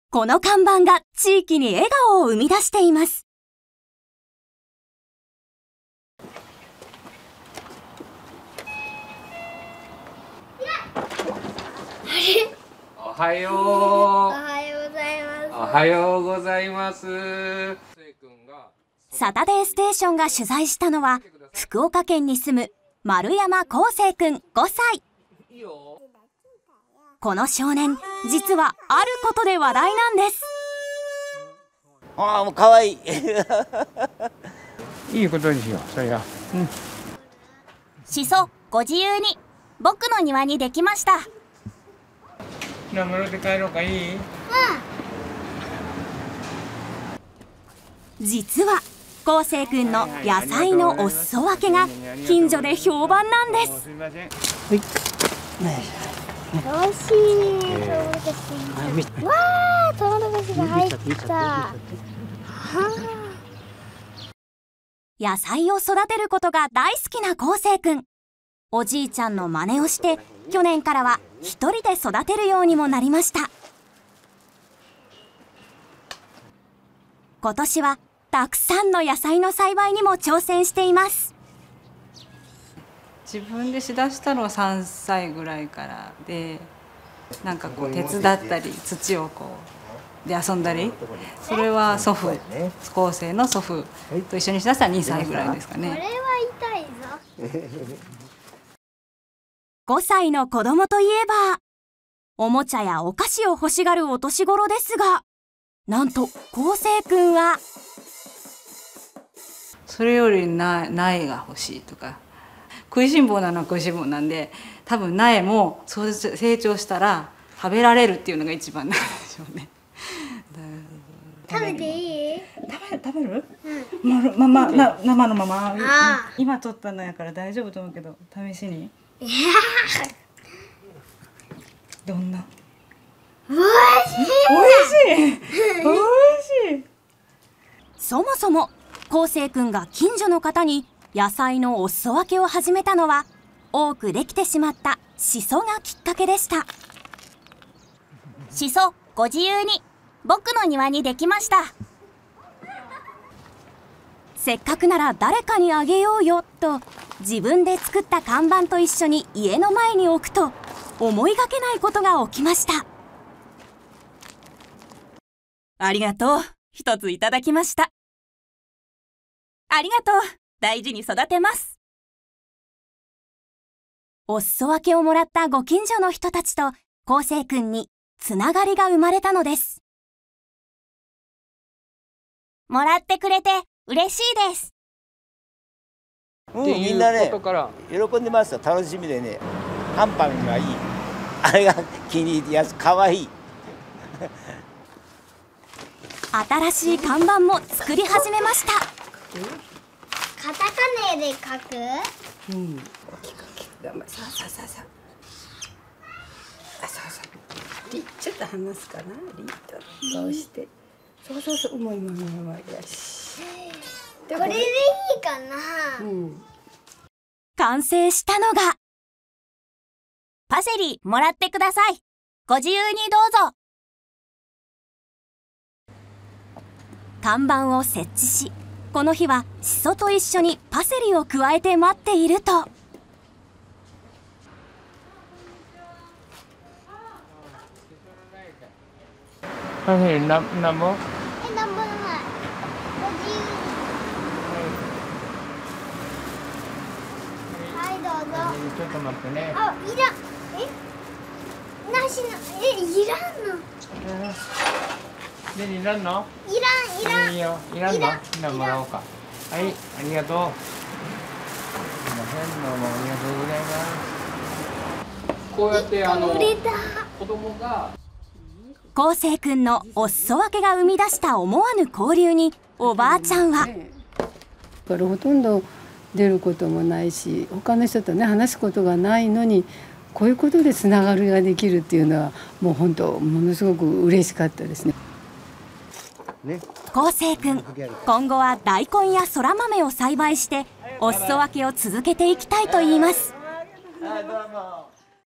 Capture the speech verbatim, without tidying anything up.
この看板が地域に笑顔を生み出しています。 おはよう。 おはようございます。 おはようございます。 サタデーステーションが取材したのは、福岡県に住む丸山康生くんごさい。この少年、実はあることで話題なんです。 ああ、もう可愛い。 いいことにしよう、それは。うん。 しそ、ご自由に。僕の庭にできました。 じゃあ、戻って帰ろうか、いい？うん。 実は、康生くんの野菜のお裾分けが近所で評判なんです。 すみません。 美味しい。トウモロコシ。わあ、トウモロコシが入った。 野菜を育てることが大好きな康生くん。おじいちゃんの真似をして、去年からは一人で育てるようにもなりました。今年はたくさんの野菜の栽培にも挑戦しています。 自分でしだしたのはさんさいぐらいからで、なんかこう手伝ったり土をこうで遊んだり、それは祖父、康生の祖父と一緒にしだしたらにさいぐらいですかね。 これは痛いぞ。 ごさいの子供といえば、おもちゃやお菓子を欲しがるお年頃ですが、なんと康生くんはそれよりな苗が欲しいとか、食いしん坊なのは食いしん坊なんで、多分苗もそう成長したら食べられるっていうのが一番なんでしょうね。 食べていい？ 食べ食べる？うん。ままな生のまま。 あ今取ったのやから大丈夫と思うけど、試しに。 いやどんな？ おいしい。 おいしい。おいしい。 そもそも康生くんが近所の方に野菜のお裾分けを始めたのは、多くできてしまったシソがきっかけでした。シソ、ご自由に。僕の庭にできました。せっかくなら誰かにあげようよと、自分で作った看板と一緒に家の前に置くと、思いがけないことが起きました。ありがとう。一ついただきました。ありがとう。大事に育てます。お裾分けをもらったご近所の人たちと康生くんにつながりが生まれたのです。もらってくれて嬉しいです。 うん、みんなね、喜んでますよ。楽しみでね、カンパンがいい。あれが気に入りやす、かわいい。 新しい看板も作り始めました。 カタカナで書く？ うん。大きく大きく頑張る。さあさあさあさあ。あ、そうそう。リちょっと離すかな。リとこうして。そうそうそう。うまいうまいうまいうまい。よし。 これでいいかな。 うん。 完成したのが、パセリもらってください。ご自由にどうぞ。看板を設置し、この日はシソと一緒にパセリを加えて待っていると、 パセリな、なんぼ？ え、なんぼの前。ご自由に。はい、どうぞ。 ちょっと待ってね。 あ、いらん。え、なしの、え、いらんの。 で、いらんの？ いらん、いらん。 いいよ。いらんの？ いらんじゃあもらおうか。はい、ありがとう。すいません、どうもありがとうございます。 こうやってあの売れた。 子供が康生くんのお裾分けが生み出した思わぬ交流に、おばあちゃんは、 からほとんど出ることもないし、他の人とね話すことがないのに、こういうことでつながりができるっていうのはもう本当ものすごく嬉しかったですね。 康生くん、今後は大根やそら豆を栽培してお裾分けを続けていきたいと言います。 あ、どうも。